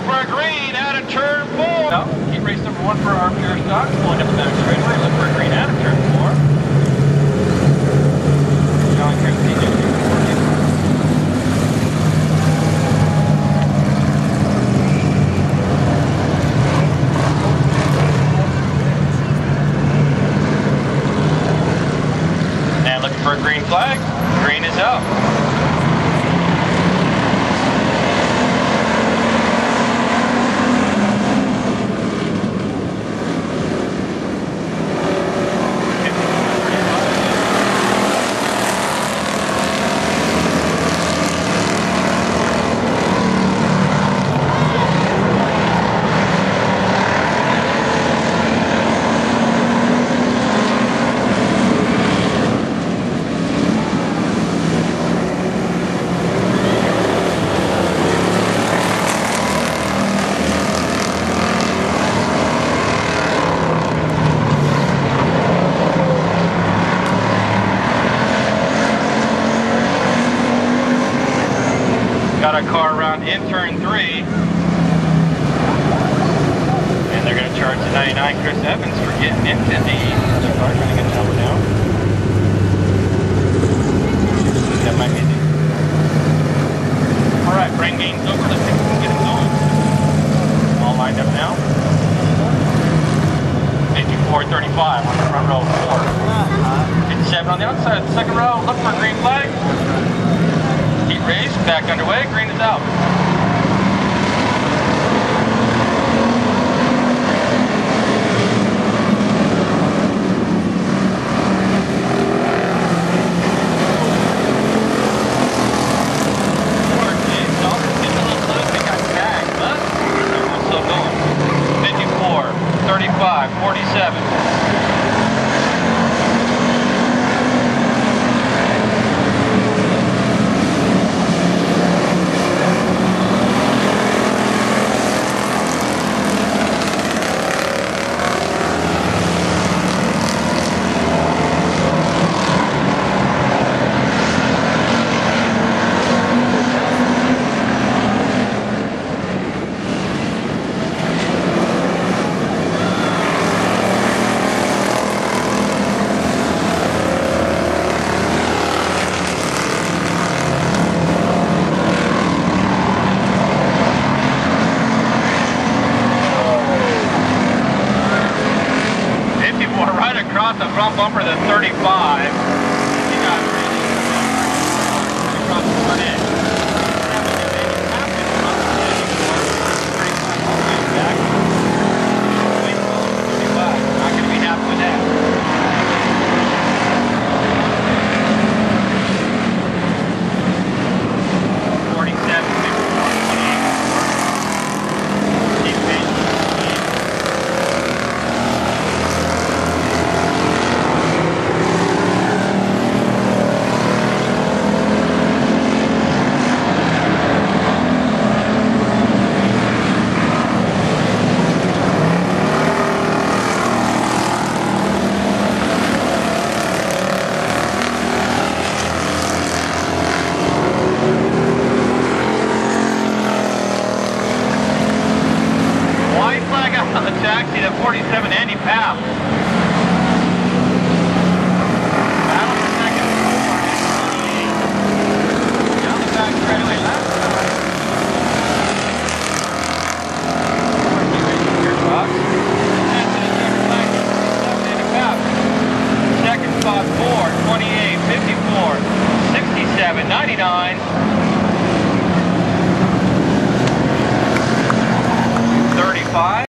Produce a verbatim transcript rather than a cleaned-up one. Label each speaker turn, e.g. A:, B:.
A: looking for a green out of turn four. No, heat race number one for our pure stock. Pulling up the back straightaway, look for a green out of turn four. John Christie, and looking for a green flag. Green is out. Got a car around in turn three, and they're going to charge the ninety-nine Chris Evans for getting into the other car. Trying to get the number down. That might be the. All right, bring gains over. Let's see if we can get him going. All lined up now. fifty-four thirty-five on the front row four. fifty-seven on the outside. The second row. Look for a green flag. Heat race back underway, green is out. Still going. fifty-four thirty-five forty-seven. Across the front bumper, the thirty-five. He got really across the front end. Not going to be happy with that. forty-seven, fifty-four, twenty-eight. Keep patient. On the taxi to forty-seven Andy Papp.